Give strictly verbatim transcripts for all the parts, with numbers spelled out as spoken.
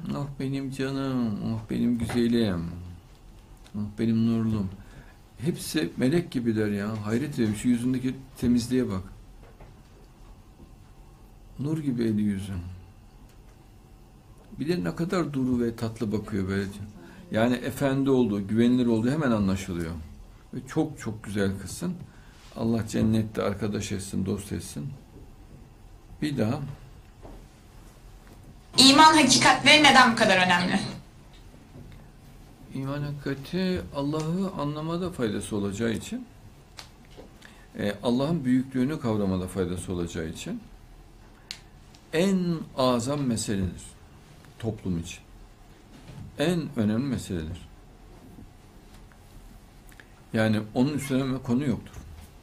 Oh benim canım, oh benim güzelim, oh benim nurlum. Hepsi melek gibiler ya. Hayret ediyorum. Şu yüzündeki temizliğe bak. Nur gibi eli yüzün. Bir de ne kadar duru ve tatlı bakıyor böyle. Yani efendi olduğu, güvenilir olduğu hemen anlaşılıyor. Ve çok çok güzel kızsın. Allah cennette arkadaş etsin, dost etsin. Bir daha. İman hakikatleri neden bu kadar önemli? İman hakikati Allah'ı anlamada faydası olacağı için, e, Allah'ın büyüklüğünü kavramada faydası olacağı için en azam meseledir toplum için. En önemli meseledir. Yani onun üstüne konu yoktur.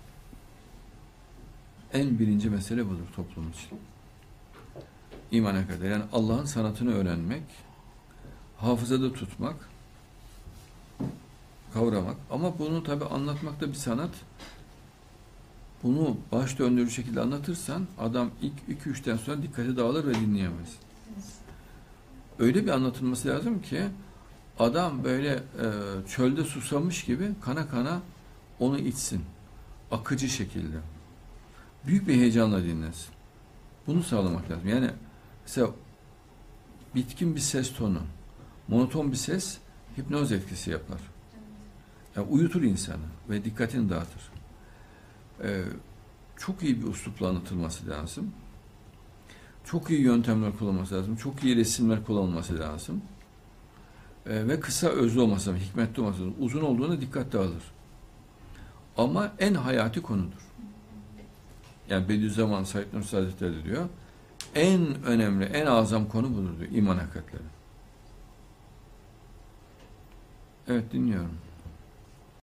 En birinci mesele budur toplum için. İman hakikati. Yani Allah'ın sanatını öğrenmek, hafızada tutmak, kavramak. Ama bunu tabi anlatmak da bir sanat. Bunu baş döndürücü şekilde anlatırsan adam ilk iki üçten sonra dikkati dağılır ve dinleyemez. Öyle bir anlatılması lazım ki adam böyle e, çölde susamış gibi kana kana onu içsin. Akıcı şekilde. Büyük bir heyecanla dinlesin. Bunu sağlamak lazım. Yani mesela bitkin bir ses tonu, monoton bir ses hipnoz etkisi yapar. Yani uyutur insanı ve dikkatini dağıtır. Ee, çok iyi bir üslupla anlatılması lazım. Çok iyi yöntemler kullanılması lazım. Çok iyi resimler kullanılması lazım. Ee, ve kısa özlü olması lazım, hikmetli olması lazım. Uzun olduğuna dikkat dağılır. Ama en hayati konudur. Yani Bediüzzaman Said Nursi Hazretleri diyor, en önemli, en azam konu budur diyor, iman hakikatleri. Evet, dinliyorum.